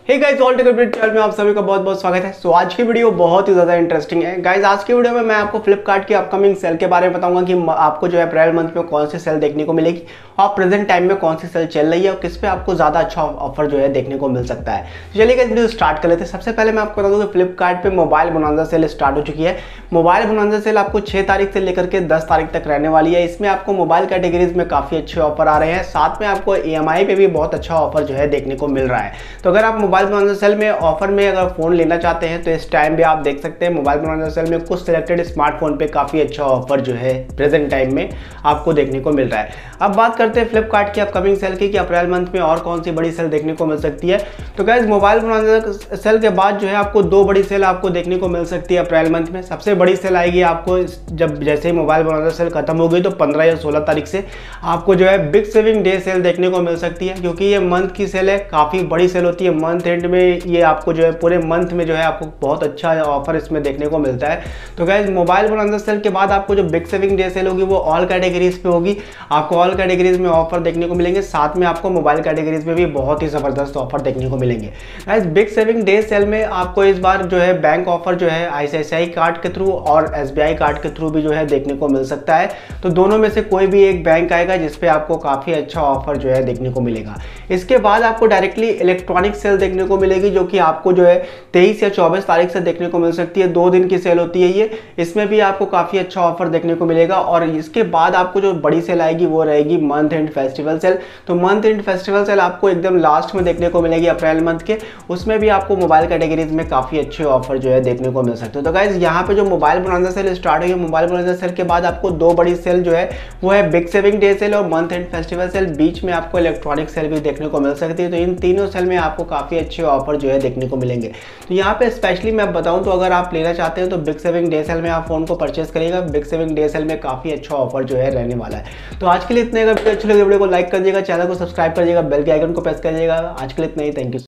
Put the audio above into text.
हे guys, all tech update channel में आप सभी का बहुत बहुत स्वागत है। सो आज की वीडियो बहुत ही ज़्यादा इंटरेस्टिंग है गाइस। आज की वीडियो में मैं आपको फ्लिपकार्ट की अपकमिंग सेल के बारे में बताऊंगा कि आपको जो है अप्रैल मंथ में कौन सी सेल देखने को मिलेगी और प्रेजेंट टाइम में कौन सी सेल चल रही है और किस पे आपको ज़्यादा अच्छा ऑफर जो है देखने को मिल सकता है। तो चलिए गाइस वीडियो स्टार्ट कर लेते हैं। सबसे पहले मैं आपको बता दूँ कि फ्लिपकार्ट पर मोबाइल बोनांजा सेल स्टार्ट हो चुकी है। मोबाइल बोनांजा सेल आपको 6 तारीख से लेकर के 10 तारीख तक रहने वाली है। इसमें आपको मोबाइल कैटेगरीज में काफ़ी अच्छे ऑफर आ रहे हैं, साथ में आपको EMI पे भी बहुत अच्छा ऑफर जो है देखने को मिल रहा है। तो अगर आप मोबाइल बोनांजा सेल में ऑफर में अगर फ़ोन लेना चाहते हैं तो इस टाइम भी आप देख सकते हैं मोबाइल बोनांजा सेल में कुछ सिलेक्टेड स्मार्टफोन पे काफ़ी अच्छा ऑफर जो है प्रेजेंट टाइम में आपको देखने को मिल रहा है। अब बात करते हैं फ्लिपकार्ट की अपकमिंग सेल की कि अप्रैल मंथ में और कौन सी बड़ी सेल देखने को मिल सकती है। तो गाइस मोबाइल बोनांजा सेल के बाद जो है आपको 2 बड़ी सेल आपको देखने को मिल सकती है अप्रैल मंथ में। सबसे बड़ी सेल आएगी आपको जब जैसे ही मोबाइल बोनांजा सेल खत्म हो गई तो 15 या 16 तारीख से आपको जो है बिग सेविंग डे सेल देखने को मिल सकती है, क्योंकि ये मंथ की सेल है, काफ़ी बड़ी सेल होती है। मंथ एंड में ये आपको जो है पूरे मंथ में जो है आपको बहुत अच्छा ऑफर इसमें देखने को मिलता है। तो गाइस मोबाइल बोनांजा सेल के बाद आपको जो बिग सेविंग डे सेल होगी वो ऑल कैटेगरीज पे होगी। आपको ऑल कैटेगरीज में ऑफर देखने को मिलेंगे, साथ में आपको मोबाइल कैटेगरीज में भी बहुत ही ज़बरदस्त ऑफर देखने को मिलेंगे। Guys big saving day sale में आपको इस बार जो है बैंक ऑफर जो है ICICI कार्ड के थ्रू और SBI कार्ड के थ्रू भी जो है देखने को मिल सकता है। तो दोनों में से कोई भी एक बैंक आएगा जिसपे आपको काफ़ी अच्छा ऑफर जो है देखने को मिलेगा। इसके बाद आपको डायरेक्टली इलेक्ट्रॉनिक सेल देखने को मिलेगी, जो कि आपको जो है 23 या 24 तारीख से देखने को मिल सकती है। 2 दिन की सेल होती है ये, इसमें भी आपको काफ़ी अच्छा ऑफर देखने को मिलेगा। और इसके बाद आपको जो बड़ी सेल आएगी वो रहेगी मंथ एंड फेस्टिवल सेल। तो मंथ एंड फेस्टिवल सेल आपको एकदम लास्ट में देखने को मिलेगी अप्रैल मंथ के, उसमें भी आपको मोबाइल कैटेगरीज में काफ़ी अच्छे ऑफर जो है देखने को मिल सकते हैं। तो गाइज यहाँ पे जो मोबाइल बोनांजा सेल स्टार्ट हुई है, मोबाइल बोनांजा सेल के बाद आपको 2 बड़ी सेल जो है वो है बिग सेविंग डे सेल और मंथ एंड फेस्टिवल सेल। बीच में आपको इलेक्ट्रॉनिक सेल भी देखने को मिल सकती है। तो इन तीनों सेल में आपको काफ़ी अच्छे ऑफर जो है देखने को मिलेंगे। तो यहाँ पे स्पेशली मैं बताऊँ तो अगर आप लेना चाहते हैं तो बिग सेविंग डे सेल में आप फोन को परचेस करिएगा। बिग सेविंग डे सेल में काफ़ी अच्छा ऑफर जो है रहने वाला है। तो आज के लिए इतने, अगर वीडियो अच्छी लगे वीडियो को लाइक कर दीजिएगा, चैनल को सब्सक्राइब करिएगा, बेल के आइकन को प्रेस करिएगा। आज के लिए इतना ही, थैंक यू।